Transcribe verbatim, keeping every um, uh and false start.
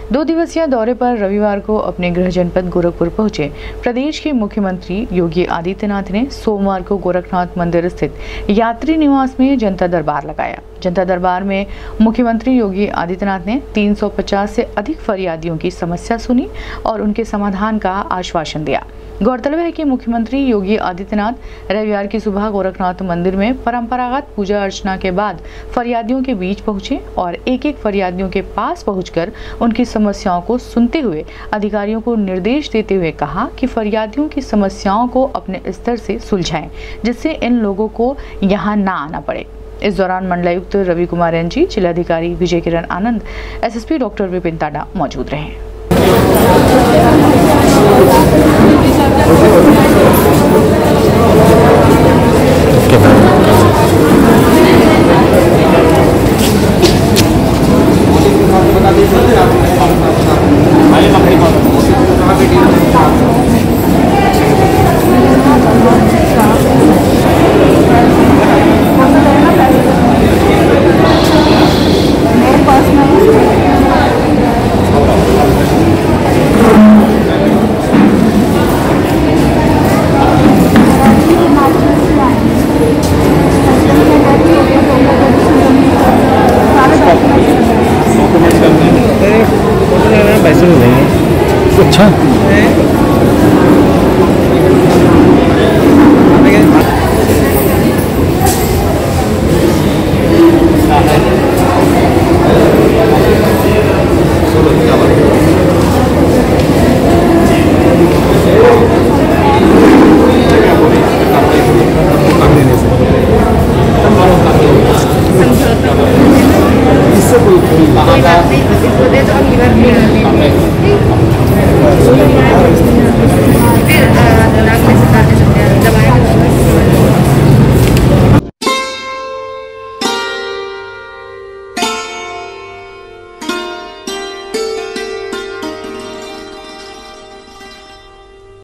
दो दिवसीय दौरे पर रविवार को अपने गृह जनपद गोरखपुर पहुंचे प्रदेश के मुख्यमंत्री योगी आदित्यनाथ ने सोमवार को गोरखनाथ मंदिर स्थित यात्री निवास में जनता दरबार लगाया। जनता दरबार में मुख्यमंत्री योगी आदित्यनाथ ने तीन सौ पचास से अधिक फरियादियों की समस्या सुनी और उनके समाधान का आश्वासन दिया। गौरतलब है कि मुख्यमंत्री योगी आदित्यनाथ रविवार की सुबह गोरखनाथ मंदिर में परंपरागत पूजा अर्चना के बाद फरियादियों के बीच पहुंचे और एक एक फरियादियों के पास पहुंचकर उनकी समस्याओं को सुनते हुए अधिकारियों को निर्देश देते हुए कहा कि फरियादियों की समस्याओं को अपने स्तर से सुलझाएं, जिससे इन लोगों को यहाँ ना आना पड़े। इस दौरान मंडलायुक्त रवि कुमार एन जी, जिलाधिकारी विजय किरण आनंद, एसएसपी डॉक्टर विपिन टाडा मौजूद रहे। पैसे मिलेंगे। अच्छा कोई बात नहीं, इसको दे दो, हम इधर भी